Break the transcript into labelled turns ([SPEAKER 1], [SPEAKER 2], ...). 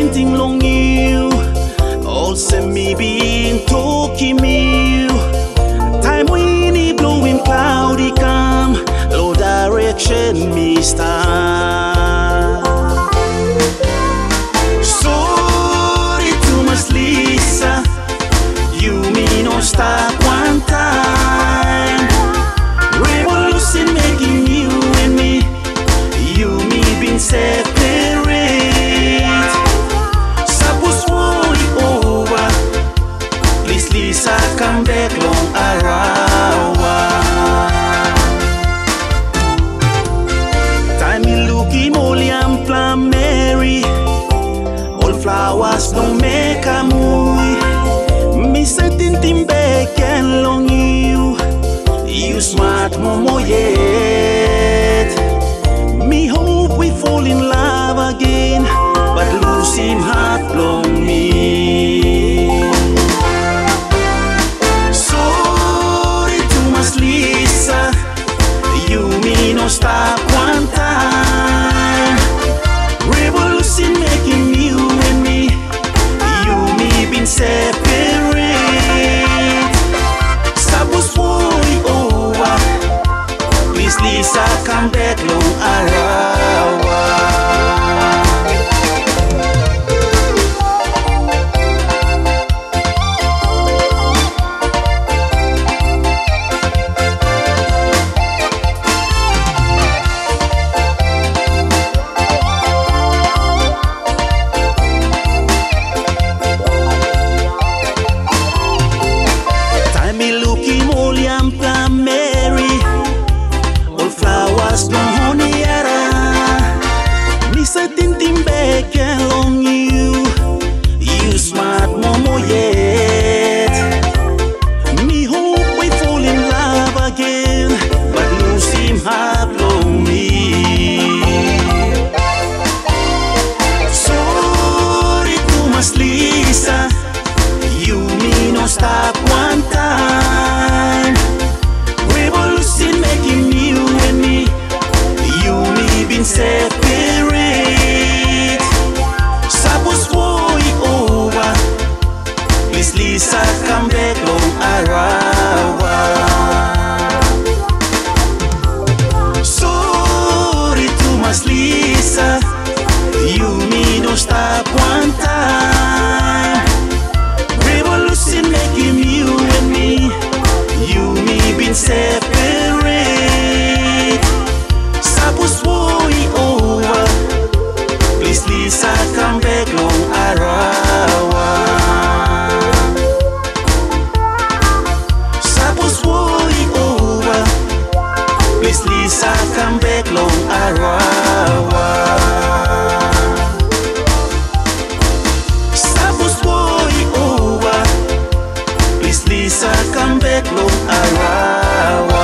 [SPEAKER 1] tinting long you. All send me being talking me. Time when he blowing cloudy calm, low direction me stand. Sorry too much Lisa, you me no stop one time. Revolution making you and me, you me been separate. Suppose war over, please Lisa come back long around. Time me looking only and plan Mary, all flowers don't make a move. Me setting thing back and long you smart momo yet. Me hope we fall in love again, but lose him heart long me. Sorry too much Lisa, you me no stop one time. Revolution making you and me, you me been separate. Suppose war over, please Lisa come back long around. Stop one time. Revolution making you and me, you me been separate. Suppose war over, please Lisa come back long around. Sorry too much Lisa, you me no stop one time. Revolution making you and me, you me been separate. Suppose war over, please Lisa come back long around. Suppose war over, please Lisa come back long around. Lisa come back long around.